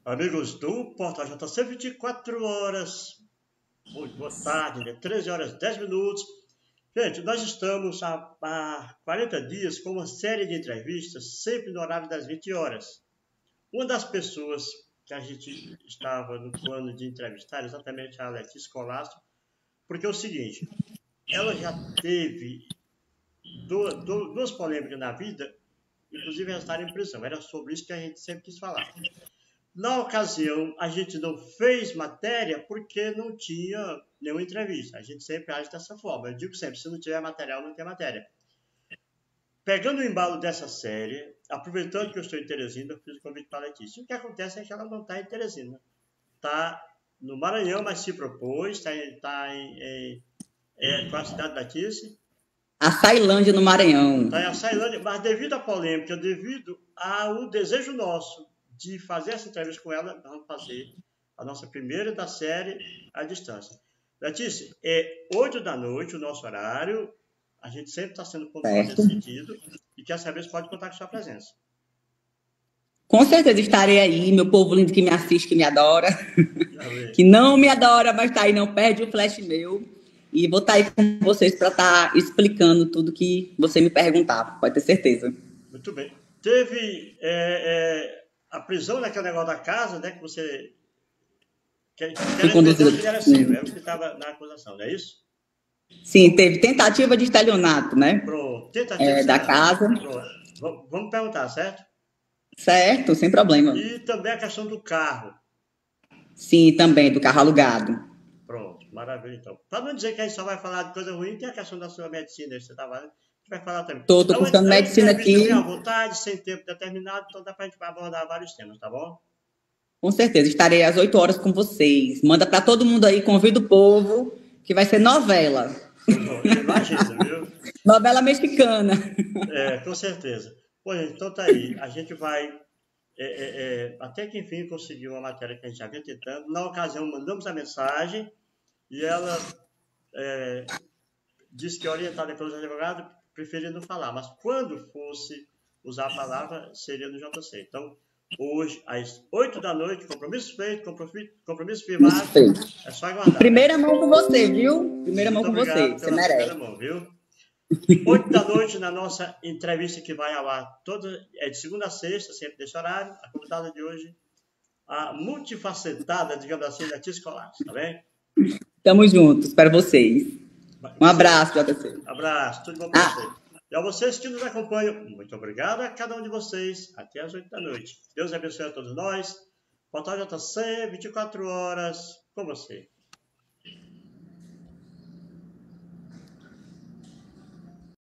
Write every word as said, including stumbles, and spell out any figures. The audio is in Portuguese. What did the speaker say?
Amigos do Portal J C, vinte e quatro horas, muito boa tarde, né? treze horas e dez minutos. Gente, nós estamos há, há quarenta dias com uma série de entrevistas, sempre no horário das vinte horas. Uma das pessoas que a gente estava no plano de entrevistar, exatamente a Letícia Colasso, porque é o seguinte, ela já teve duas, duas polêmicas na vida, inclusive ela estar em prisão. Era sobre isso que a gente sempre quis falar. Na ocasião, a gente não fez matéria porque não tinha nenhuma entrevista. A gente sempre age dessa forma. Eu digo sempre, se não tiver material, não tem matéria. Pegando o embalo dessa série, aproveitando que eu estou em Teresina, eu fiz o convite para a Letícia. O que acontece é que ela não está em Teresina. Está no Maranhão, mas se propôs, está em, tá em, em é, qual a cidade da Letícia? Açailândia, no Maranhão. Está em Açailândia, mas devido à polêmica, devido ao desejo nosso de fazer essa entrevista com ela, nós vamos fazer a nossa primeira da série à distância. Letícia, é oito da noite o nosso horário, a gente sempre está sendo pontual nesse sentido, e quer saber se pode contar com sua presença. Com certeza estarei aí, meu povo lindo que me assiste, que me adora, que não me adora, mas está aí, não perde o flash meu, e vou estar aí com vocês para estar explicando tudo que você me perguntar, pode ter certeza. Muito bem. Teve... É, é... a prisão naquele negócio da casa, né, que você quer conduzido que era seu, é o que estava na acusação, não é isso? Sim, teve tentativa de estelionato, né? Pronto, tentativa é, de da casa. Pronto. Vamos perguntar, certo? Certo, sem problema. E também a questão do carro. Sim, também, do carro alugado. Pronto, maravilha então. Para não dizer que a gente só vai falar de coisa ruim, tem a questão da sua medicina, você estava... A gente vai falar também. Tô, tô cursando é medicina aqui. Bem à vontade, sem tempo determinado, então dá para a gente abordar vários temas, tá bom? Com certeza, estarei às oito horas com vocês. Manda para todo mundo aí, convida o povo, que vai ser novela. Imagina, viu? Novela mexicana. É, com certeza. Pô, então tá aí. A gente vai, é, é, é, até que enfim conseguiu uma matéria que a gente já vinha tentando. Na ocasião, mandamos a mensagem e ela é, disse que, orientada pelos advogados, preferia não falar. Mas quando fosse usar a palavra, seria no J C. Então, hoje, às oito da noite, compromisso feito, compromisso, compromisso firmado. É só aguardar. Primeira mão com você, viu? Primeira mão com você. Você merece. Mão, viu? oito da noite, na nossa entrevista que vai ao ar toda, é de segunda a sexta, sempre desse horário. A convidada de hoje, a multifacetada, digamos assim, Letícia Colasso, tá bem? Tamo juntos, para vocês. Um abraço, J C. Abraço, tudo bom para ah. vocês. E a vocês que nos acompanham, muito obrigado a cada um de vocês. Até às oito da noite. Deus abençoe a todos nós. Portal J C, vinte e quatro horas com você.